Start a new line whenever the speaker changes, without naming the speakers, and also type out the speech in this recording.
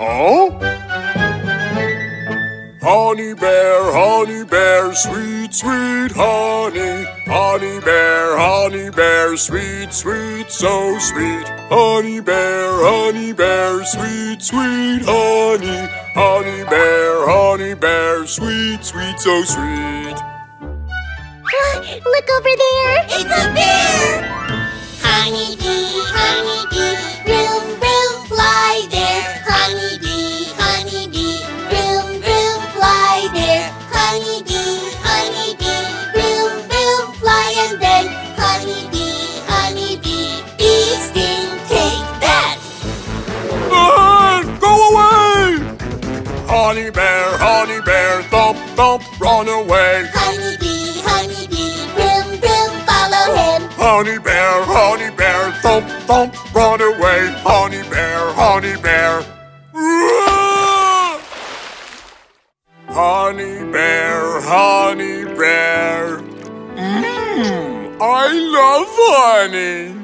Huh? Honey bear, sweet, sweet honey. Honey bear, sweet, sweet, so sweet. Honey bear, sweet, sweet honey. Honey bear, sweet, sweet, so sweet.
Look over there!
It's a bear! Honeybee, vroom, vroom, fly there. Honeybee, vroom, vroom, fly there. Honeybee, vroom, vroom, fly and then honeybee, bee sting, take that!
Go away! Honey bear, thump, thump, run away.
Honeybee, vroom, vroom, follow him.
Honey bear, thump, thump, run away. Honey bear. Honey bear. I love honey.